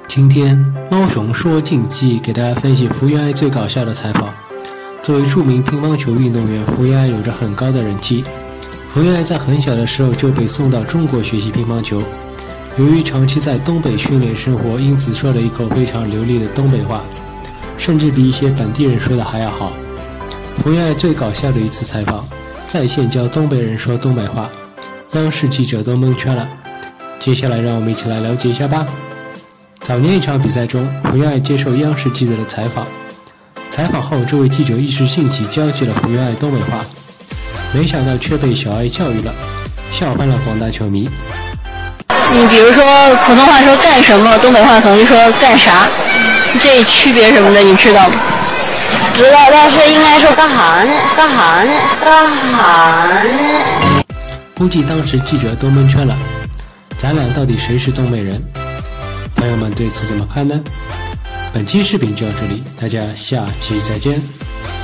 今天猫熊说竞技给大家分析福原爱最搞笑的采访。作为著名乒乓球运动员，福原爱有着很高的人气。福原爱在很小的时候就被送到中国学习乒乓球，由于长期在东北训练生活，因此说了一口非常流利的东北话，甚至比一些本地人说的还要好。福原爱最搞笑的一次采访，在线教东北人说东北话，央视记者都蒙圈了。接下来让我们一起来了解一下吧。早年一场比赛中，福原爱接受央视记者的采访，采访后这位记者一时兴起教起了福原爱东北话，没想到却被小爱教育了，笑翻了广大球迷。 你比如说普通话说干什么，东北话可能就说干啥，这区别什么的你知道吗？ 知道，但是应该说干哈呢？干哈呢？干哈呢？ 估计当时记者都蒙圈了，咱俩到底谁是东北人？朋友们对此怎么看呢？本期视频就到这里，大家下期再见。